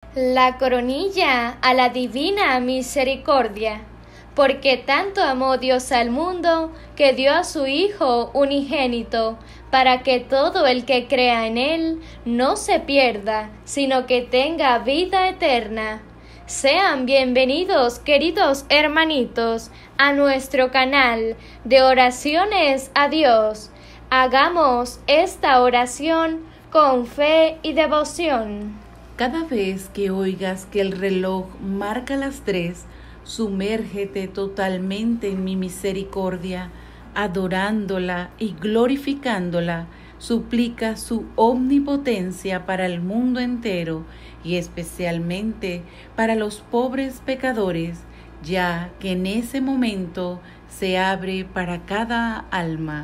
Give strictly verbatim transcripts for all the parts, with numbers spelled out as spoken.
La coronilla a la divina misericordia, porque tanto amó Dios al mundo, que dio a su Hijo unigénito, para que todo el que crea en Él no se pierda, sino que tenga vida eterna. Sean bienvenidos, queridos hermanitos, a nuestro canal de oraciones a Dios. Hagamos esta oración con fe y devoción. Cada vez que oigas que el reloj marca las tres, sumérgete totalmente en mi misericordia, adorándola y glorificándola. Suplica su omnipotencia para el mundo entero y especialmente para los pobres pecadores, ya que en ese momento se abre para cada alma.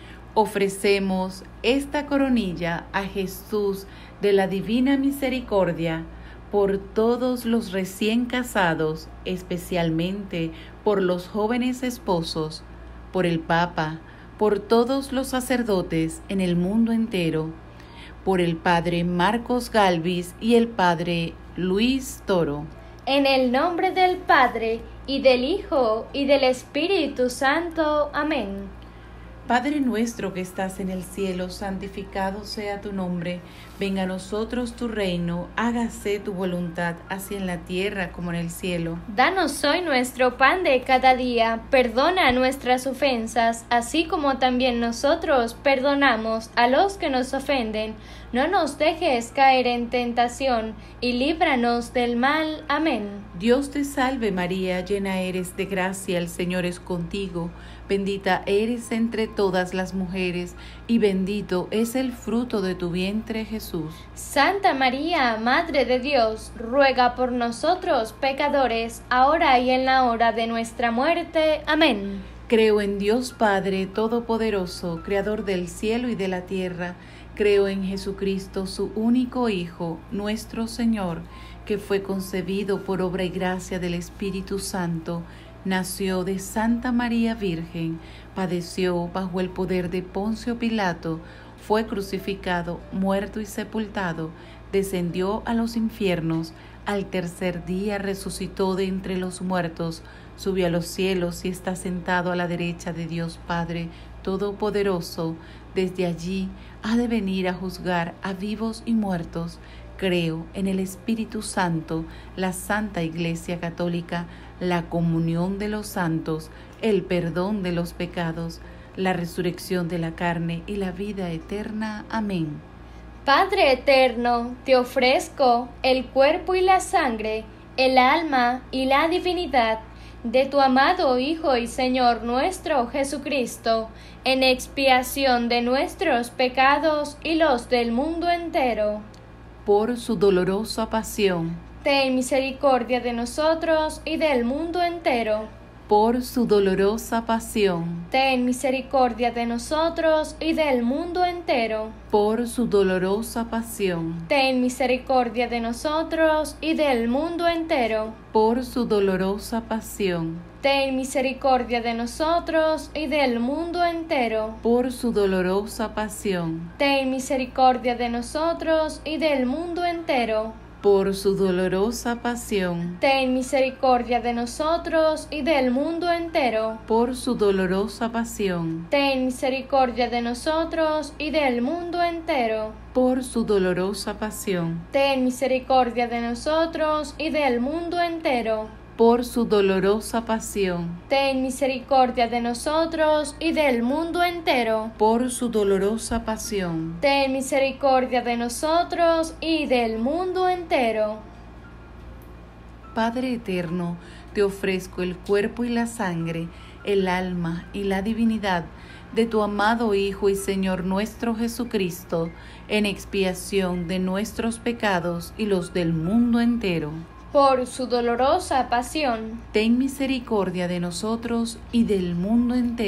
Ofrecemos esta coronilla a Jesús de la Divina Misericordia por todos los recién casados, especialmente por los jóvenes esposos, por el Papa, por todos los sacerdotes en el mundo entero, por el Padre Marcos Galvis y el Padre Luis Toro. En el nombre del Padre, y del Hijo, y del Espíritu Santo. Amén. Padre nuestro que estás en el cielo, santificado sea tu nombre. Venga a nosotros tu reino, hágase tu voluntad, así en la tierra como en el cielo. Danos hoy nuestro pan de cada día, perdona nuestras ofensas, así como también nosotros perdonamos a los que nos ofenden. No nos dejes caer en tentación, y líbranos del mal. Amén. Dios te salve María, llena eres de gracia, el Señor es contigo. Bendita eres entre todas las mujeres, y bendito es el fruto de tu vientre, Jesús. Santa María, Madre de Dios, ruega por nosotros pecadores, ahora y en la hora de nuestra muerte. Amén. Creo en Dios Padre Todopoderoso, Creador del cielo y de la tierra. Creo en Jesucristo, su único Hijo, nuestro Señor, que fue concebido por obra y gracia del Espíritu Santo. Nació de Santa María Virgen, padeció bajo el poder de Poncio Pilato, fue crucificado, muerto y sepultado, descendió a los infiernos, al tercer día resucitó de entre los muertos, subió a los cielos y está sentado a la derecha de Dios Padre Todopoderoso. Desde allí ha de venir a juzgar a vivos y muertos. Creo en el Espíritu Santo, la Santa Iglesia Católica, la comunión de los santos, el perdón de los pecados, la resurrección de la carne y la vida eterna. Amén. Padre eterno, te ofrezco el cuerpo y la sangre, el alma y la divinidad de tu amado Hijo y Señor nuestro Jesucristo, en expiación de nuestros pecados y los del mundo entero. Por su dolorosa pasión, ten misericordia de nosotros y del mundo entero. Por su dolorosa pasión, ten misericordia de nosotros y del mundo entero. Por su dolorosa pasión, ten misericordia de nosotros y del mundo entero. Por su dolorosa pasión, ten misericordia de nosotros y del mundo entero. Por su dolorosa pasión, ten misericordia de nosotros y del mundo entero. Por su dolorosa pasión, ten misericordia de nosotros y del mundo entero. Por su dolorosa pasión, ten misericordia de nosotros y del mundo entero. Por su dolorosa pasión, ten misericordia de nosotros y del mundo entero. Por su dolorosa pasión, ten misericordia de nosotros y del mundo entero. Por su dolorosa pasión, ten misericordia de nosotros y del mundo entero. Padre eterno, te ofrezco el cuerpo y la sangre, el alma y la divinidad de tu amado Hijo y Señor nuestro Jesucristo, en expiación de nuestros pecados y los del mundo entero. Por su dolorosa pasión, ten misericordia de nosotros y del mundo entero.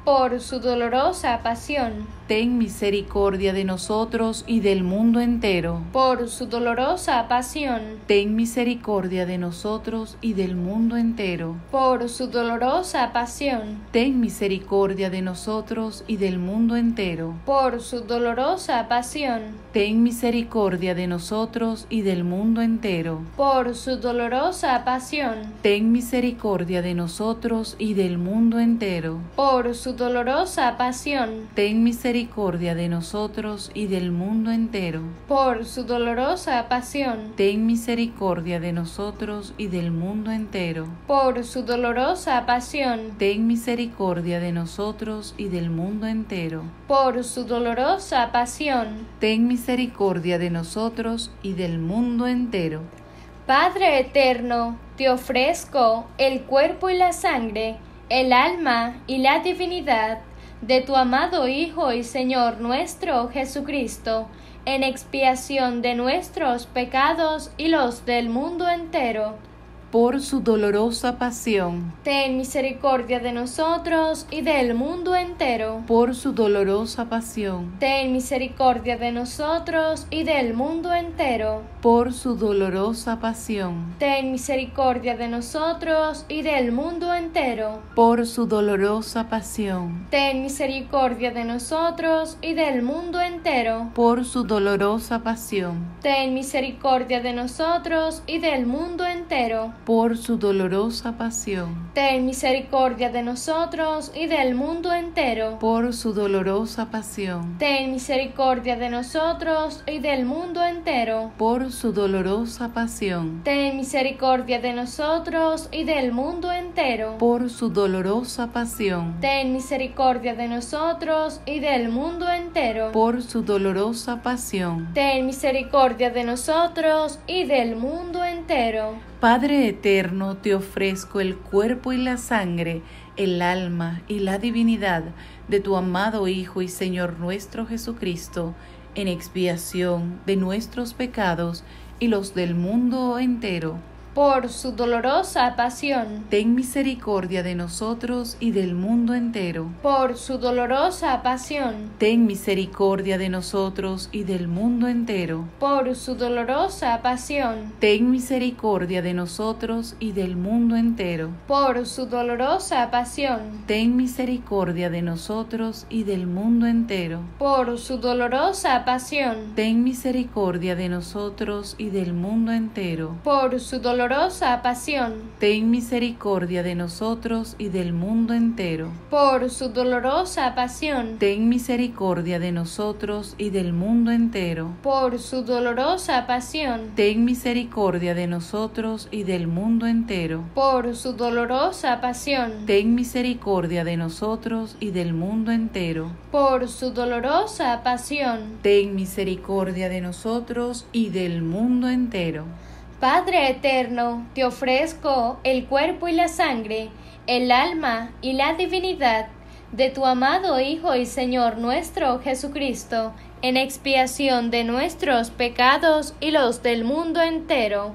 por su dolorosa pasión, ten misericordia de nosotros y del mundo entero. por su dolorosa pasión, Ten misericordia de nosotros y del mundo entero. por su dolorosa pasión, Ten misericordia de nosotros y del mundo entero. por su dolorosa pasión, Ten misericordia de nosotros y del mundo entero. por su dolorosa pasión, Ten misericordia de nosotros y del mundo entero. por su dolorosa pasión, Ten misericordia de nosotros y del mundo entero. por su dolorosa pasión, Ten misericordia de nosotros y del mundo entero. por su dolorosa pasión, Ten misericordia de nosotros y del mundo entero. por su dolorosa pasión. Ten misericordia de nosotros y del mundo entero. Padre eterno, te ofrezco el cuerpo y la sangre, el alma y la divinidad de tu amado Hijo y Señor nuestro Jesucristo, en expiación de nuestros pecados y los del mundo entero. Por su dolorosa pasión, Ten misericordia de nosotros y del mundo entero. por su dolorosa pasión, Ten misericordia de nosotros y del mundo entero. por su dolorosa pasión, Ten misericordia de nosotros y del mundo entero. por su dolorosa pasión, Ten misericordia de nosotros y del mundo entero. por su dolorosa pasión, Ten misericordia de nosotros y del mundo entero. por su dolorosa pasión, Ten misericordia de nosotros y del mundo entero. por su dolorosa pasión, Ten misericordia de nosotros y del mundo entero. por su dolorosa pasión, Ten misericordia de nosotros y del mundo entero. por su dolorosa pasión, Ten misericordia de nosotros y del mundo entero. por su dolorosa pasión. Ten misericordia de nosotros y del mundo entero. Padre eterno, te ofrezco el cuerpo y la sangre, el alma y la divinidad de tu amado Hijo y Señor nuestro Jesucristo, en expiación de nuestros pecados y los del mundo entero. Por su dolorosa pasión, Ten misericordia de nosotros y del mundo entero. por su dolorosa pasión, Ten misericordia de nosotros y del mundo entero. por su dolorosa pasión, Ten misericordia de nosotros y del mundo entero. por su dolorosa pasión, Ten misericordia de nosotros y del mundo entero. por su dolorosa pasión, Ten misericordia de nosotros y del mundo entero. por su dolorosa pasión, Ten misericordia de nosotros y del mundo entero. por su dolorosa pasión, Ten misericordia de nosotros y del mundo entero. por su dolorosa pasión, Ten misericordia de nosotros y del mundo entero. por su dolorosa pasión, Ten misericordia de nosotros y del mundo entero. por su dolorosa pasión. Ten misericordia de nosotros y del mundo entero. Padre eterno, te ofrezco el cuerpo y la sangre, el alma y la divinidad de tu amado Hijo y Señor nuestro Jesucristo, en expiación de nuestros pecados y los del mundo entero.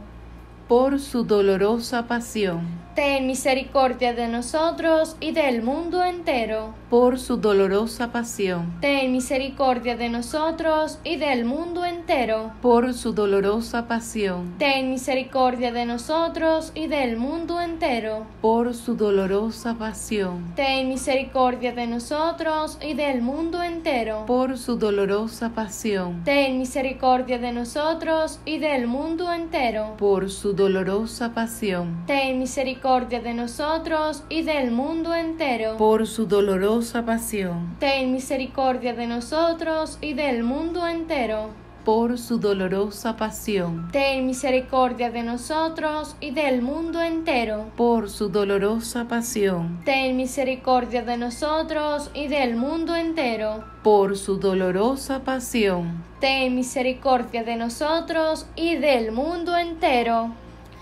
Por su dolorosa pasión, Ten misericordia de nosotros y del mundo entero. por su dolorosa pasión, Ten misericordia de nosotros y del mundo entero. por su dolorosa pasión, Ten misericordia de nosotros y del mundo entero. por su dolorosa pasión, Ten misericordia de nosotros y del mundo entero. por su dolorosa pasión, Ten misericordia de nosotros y del mundo entero. por su dolorosa pasión, Ten misericordia de nosotros y del mundo entero. por su dolorosa pasión, Ten misericordia de nosotros y del mundo entero. por su dolorosa pasión, Ten misericordia de nosotros y del mundo entero. por su dolorosa pasión, Ten misericordia de nosotros y del mundo entero. por su dolorosa pasión. Ten misericordia de nosotros y del mundo entero.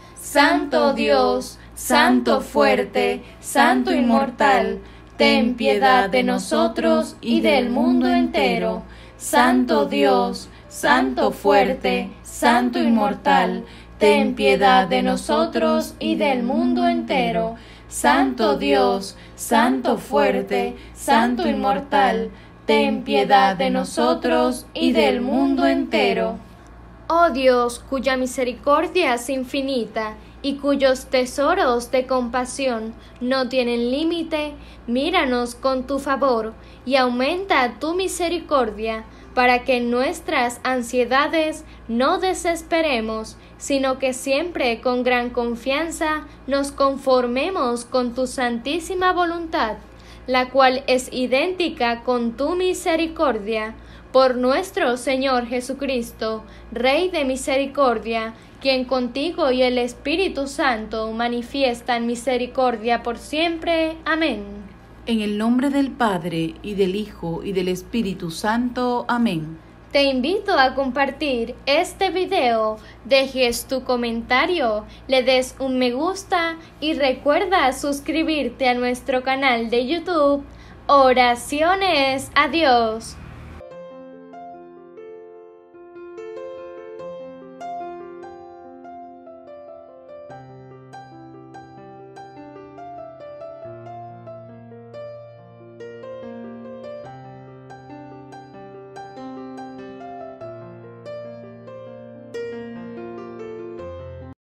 Santo Dios, Santo fuerte, Santo inmortal, ten piedad de nosotros y del mundo entero. Santo Dios, Santo fuerte, Santo inmortal, ten piedad de nosotros y del mundo entero. Santo Dios, Santo fuerte, Santo inmortal, ten piedad de nosotros y del mundo entero. Oh Dios, cuya misericordia es infinita y cuyos tesoros de compasión no tienen límite, míranos con tu favor y aumenta tu misericordia, para que en nuestras ansiedades no desesperemos, sino que siempre con gran confianza nos conformemos con tu santísima voluntad, la cual es idéntica con tu misericordia. Por nuestro Señor Jesucristo, Rey de misericordia, quien contigo y el Espíritu Santo manifiestan misericordia por siempre. Amén. En el nombre del Padre, y del Hijo, y del Espíritu Santo. Amén. Te invito a compartir este video, dejes tu comentario, le des un me gusta y recuerda suscribirte a nuestro canal de YouTube. Oraciones a Dios.